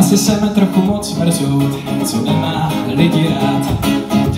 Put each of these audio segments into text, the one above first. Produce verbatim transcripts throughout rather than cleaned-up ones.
Asi jsem trochu moc mrzout, co nemá lidi rád.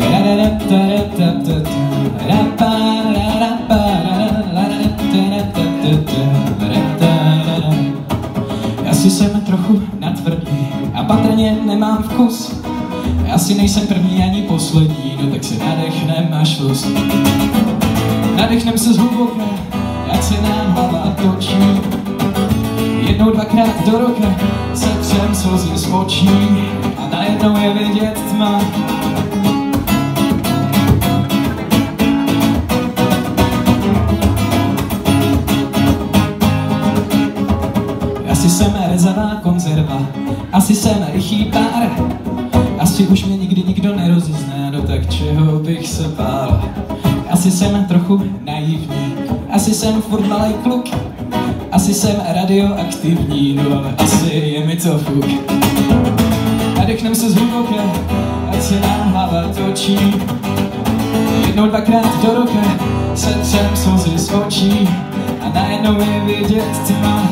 Asi jsem trochu natvrdlý a patrně nemám vkus. Asi nejsem první ani poslední, no tak se nadechnem až vlus. Nadechnem se zhluboka, jak se nám hlava točí. Jednou, dvakrát do roka se třem slzy z očí a najednou je vidět tma. Asi jsem rezavá konzerva, asi jsem rychý pár. Asi už mě nikdy nikdo nerozezná, no tak čeho bych se bál. Asi jsem trochu naivní, asi jsem furt malej kluk. Asi jsem radioaktivní, no ale asi je mi to fuk. Nadechnem se zhluboka, ať se nám hlava točí. Jednou, dvakrát do roka se třem slzy z očí a najednou je vidět tma.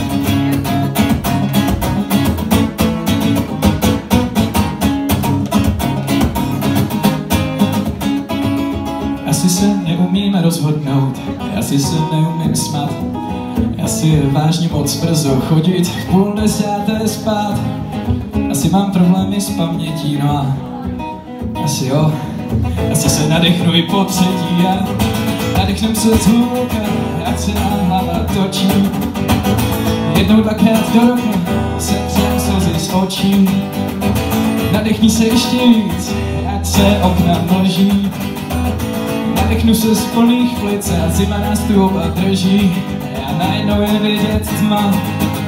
Asi se neumím rozhodnout, asi se neumím smát. Asi je vážně moc brzo chodit v půl desáté spát. Asi mám problémy s pamětí, no a asi jo. Asi se nadechnu i po třetí a nadechnem se zhluboka, ať se nám hlava točí. Jednou, dvakrát do roka se třem slzy z očí. Nadechni se ještě víc, ať se okna mlží. Nadechnu se z plných plic a zima nás tu oba drží. A najednou je vidět tma.